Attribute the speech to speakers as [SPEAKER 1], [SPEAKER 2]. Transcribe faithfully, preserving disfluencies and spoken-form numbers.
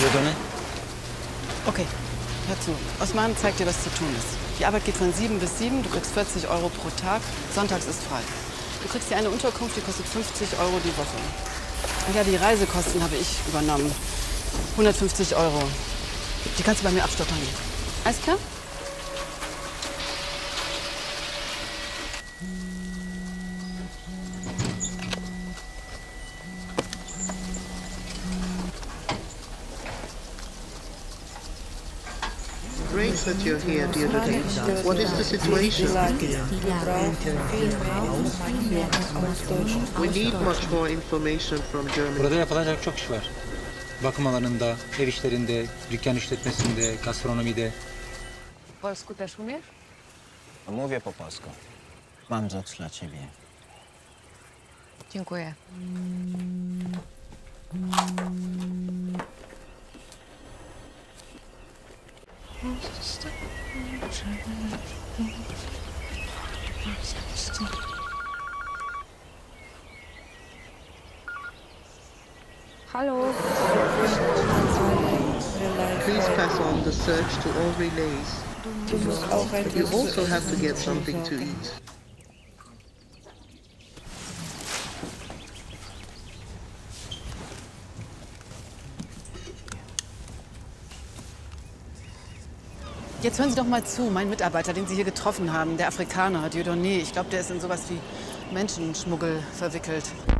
[SPEAKER 1] Dieudonné?
[SPEAKER 2] Okay, hör zu. Osman zeigt dir, was zu tun ist. Die Arbeit geht von sieben bis sieben, du kriegst vierzig Euro pro Tag, sonntags ist frei. Du kriegst hier eine Unterkunft, die kostet fünfzig Euro die Woche. Und ja, die Reisekosten habe ich übernommen. hundertfünfzig Euro. Die kannst du bei mir abstottern. Alles klar?
[SPEAKER 3] Great that you're here, Dieudonné. What is the situation? We need much more information from Germany.
[SPEAKER 1] Burada yapılacak çok iş var. Bakım alanında, ev işlerinde, dükkan işletmesinde, gastronomide.
[SPEAKER 4] Polsku też umiesz?
[SPEAKER 5] Mówię po polsku. Mam rzecz dla ciebie.
[SPEAKER 4] Dziękuję. Hallo.
[SPEAKER 3] Please pass on the search to all relays. You also have to get something to eat.
[SPEAKER 2] Jetzt hören Sie doch mal zu, mein Mitarbeiter, den Sie hier getroffen haben, der Afrikaner, Dieudonné. Ich glaube, der ist in sowas wie Menschenschmuggel verwickelt.